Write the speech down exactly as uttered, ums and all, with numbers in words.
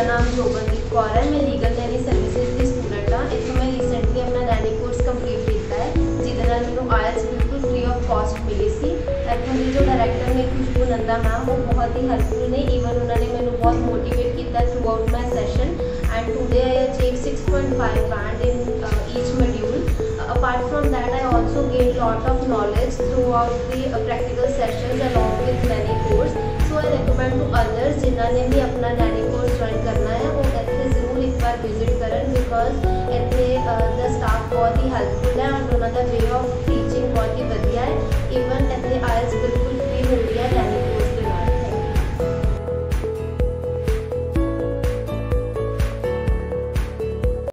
नाम जोगनदीप कौर है। मैं लीगल नैनी सर्विसेज की स्टूडेंट हाँ। इतों मैं रीसेंटली अपना नैनी कोर्स कंप्लीट किया है, जिहदे नाल मैनूं आयल्स बिल्कुल फ्री ऑफ कॉस्ट मिली सी। इतों के जो डायरैक्टर ने खुशबू नंदा मैम, वो बहुत ही हेल्पफुल ने। ईवन उन्होंने मैनूं बहुत मोटिवेट किया throughout my session and today I achieve six point five band in each module. Apart from that, I also gained lot of knowledge throughout the uh, practical sessions along with many course. So I recommend to others जिन्होंने भी अपना Naini course join करना है, वो इतने ज़रूर एक बार विजिट करन, बिकॉज इतने द स्टाफ बहुत ही हेल्प